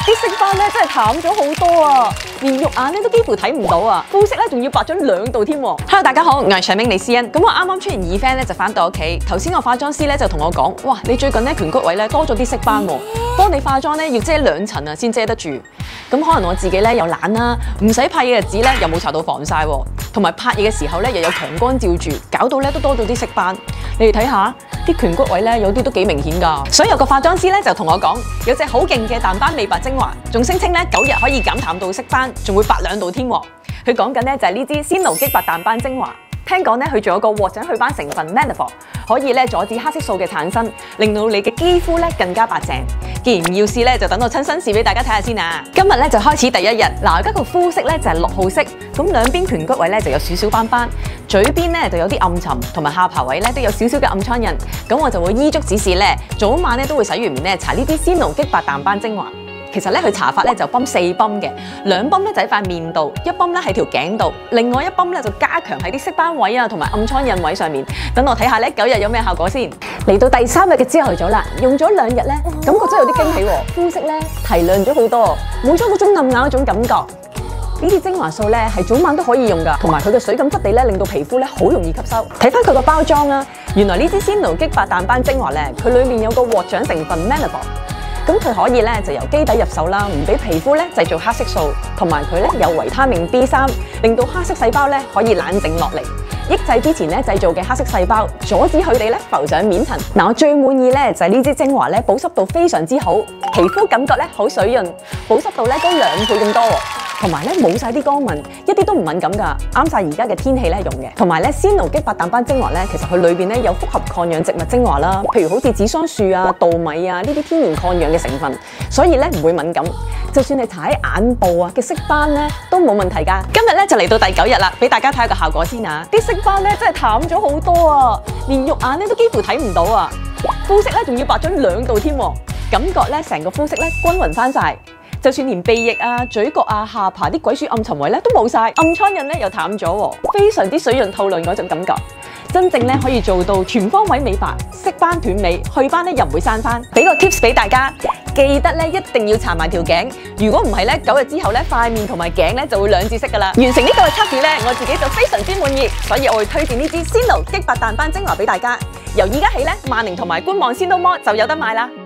啲色斑咧真係淡咗好多啊，連肉眼咧都幾乎睇唔到啊，膚色咧仲要白咗2度添。Hello， 大家好，我係長命李思欣。咁我啱啱出完耳 fan 咧就翻到屋企，頭先我化妝師咧就同我講，哇，你最近咧顴骨位咧多咗啲色斑喎，幫你化妝咧要遮2層啊先遮得住。咁可能我自己咧又懶啦，唔使拍嘢嘅日子咧又冇搽到防曬喎，同埋拍嘢嘅時候咧又有強光照住，搞到咧都多咗啲色斑。你哋睇下。啲顴骨位咧有啲都幾明顯㗎，所以有個化妝師咧就同我講，有隻好勁嘅淡斑美白精華，仲聲稱咧9日可以減淡到色斑，仲會白2度添。佢講緊咧就係呢支鮮露激白淡斑精華。聽講咧佢仲有個獲獎祛斑成分 Manopur， 可以咧阻止黑色素嘅產生，令到你嘅肌膚咧更加白淨。既然要試咧，就等我親身試俾大家睇下先啊！今日咧就開始第1日，嗱，而家個膚色咧就係6號色，咁兩邊顴骨位咧就有少少斑斑，嘴邊咧就有啲暗沉，同埋下巴位咧都有少少嘅暗瘡印。咁我就會依足指示咧，早晚咧都會洗完面咧搽呢啲鮮露激白淡斑精華。其實咧佢搽法咧就泵4泵嘅，2泵咧就喺塊面度，1泵咧喺條頸度，另外1泵咧就加強喺啲色斑位啊同埋暗瘡印位上面。等我睇下咧9日有咩效果先。嚟到第3日嘅朝頭早啦，用咗2日咧，感覺真係有啲驚喜喎，膚色咧提亮咗好多，冇咗嗰種暗啞嗰種感覺。呢啲精華素咧係早晚都可以用㗎，同埋佢嘅水感質地咧令到皮膚咧好容易吸收。睇翻佢個包裝啦，原來呢支鮮露激白淡斑精華咧，佢裡面有個獲獎成分 Manopur。咁佢可以咧就由基底入手啦，唔俾皮膚咧製造黑色素，同埋佢咧有維他命 B3，令到黑色細胞咧可以冷靜落嚟，抑制之前咧製造嘅黑色細胞，阻止佢哋咧浮上面層。嗱，我最滿意咧就係呢支精華咧保濕度非常之好，皮膚感覺咧好水潤，保濕度咧都2倍咁多喎。同埋咧冇晒啲光紋，一啲都唔敏感㗎，啱晒而家嘅天氣咧用嘅。同埋咧鮮露激白淡斑精華咧，其實佢裏邊咧有複合抗氧植物精華啦，譬如好似紫桑樹啊、稻米啊呢啲天然抗氧嘅成分，所以咧唔會敏感。就算你搽喺眼部啊嘅色斑咧都冇問題㗎。今日咧就嚟到第9日啦，俾大家睇下個效果先啊！啲色斑咧真係淡咗好多啊，連肉眼咧都幾乎睇唔到啊，膚色咧仲要白咗2度添，感覺咧成個膚色咧均勻翻晒。就算連鼻翼啊、嘴角啊、下巴啲鬼鼠暗沉位咧都冇晒，暗瘡印咧又淡咗喎，非常之水潤透亮嗰種感覺，真正咧可以做到全方位美白、色斑斷尾、去斑咧又唔會生翻。俾個 tips 俾大家，記得咧一定要搽埋條頸，如果唔係咧9日之後咧塊面同埋頸咧就會2至色噶啦。完成呢9日測試咧，我自己就非常之滿意，所以我會推薦呢支鮮露激白淡斑精華俾大家。由而家起咧，萬寧同埋官網Sindomore就有得買啦。